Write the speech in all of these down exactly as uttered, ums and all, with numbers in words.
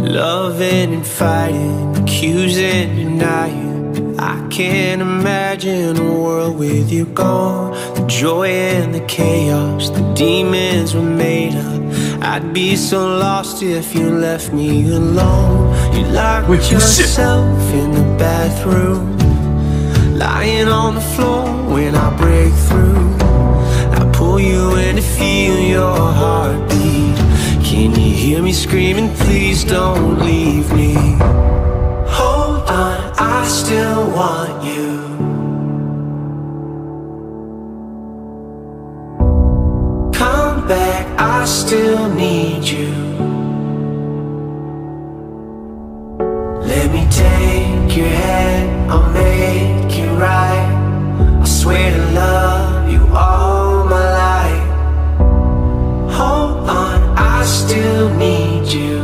Loving and fighting, accusing, denying. I can't imagine a world with you gone. The joy and the chaos, the demons were made up. I'd be so lost if you left me alone. You locked Wait, yourself in the bathroom, lying on the floor when I break through. I pull you in to feel your heartbeat. Can you hear me screaming, please don't leave me? Hold on, I still want you. Come back, I still need you. Let me take your hand, I'll make it right. I swear to love you all my life. Hold on, I still need you.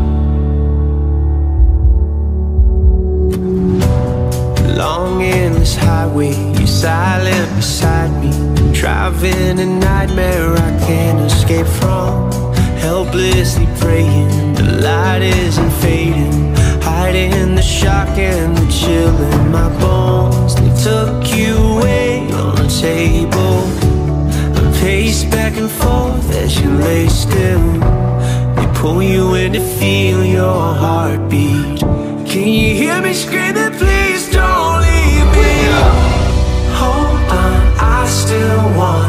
Long endless highway, you silent beside me. Driving a nightmare I can't escape from. Helplessly praying, the light isn't fading. Hiding the shock and the chill in my bones. They took you away on the table. I pace back and forth as you lay still. They pull you in to feel your heartbeat. Can you hear me screaming, please don't leave me? Hold on, I still want